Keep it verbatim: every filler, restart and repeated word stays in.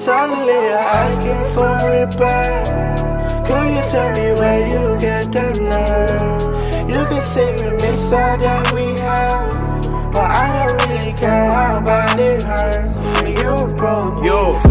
suddenly you're asking for it back. Could you tell me where you get the nerve? You can say we miss all that we have, but I don't really care how bad it hurts when you broke. Yo,